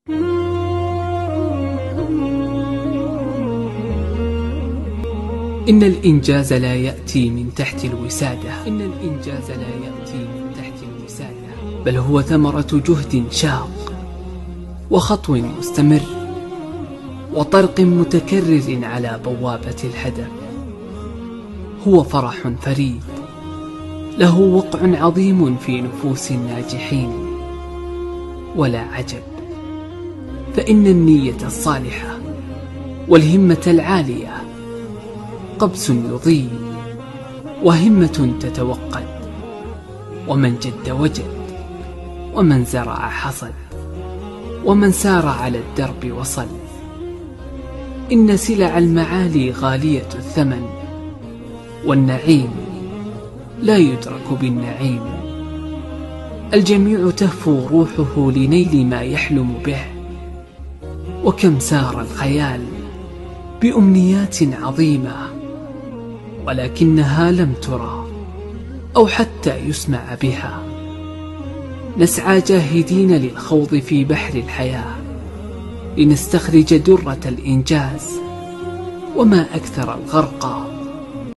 إن الإنجاز لا يأتي من تحت الوسادة، بل هو ثمرة جهد شاق وخطو مستمر وطرق متكرر على بوابة الهدف. هو فرح فريد له وقع عظيم في نفوس الناجحين، ولا عجب، فإن النية الصالحة والهمة العالية قبس يضيء وهمة تتوقد، ومن جد وجد، ومن زرع حصد، ومن سار على الدرب وصل. إن سلع المعالي غالية الثمن، والنعيم لا يدرك بالنعيم. الجميع تهفو روحه لنيل ما يحلم به، وكم سار الخيال بأمنيات عظيمة ولكنها لم ترى أو حتى يسمع بها. نسعى جاهدين للخوض في بحر الحياة لنستخرج درة الإنجاز، وما أكثر الغرق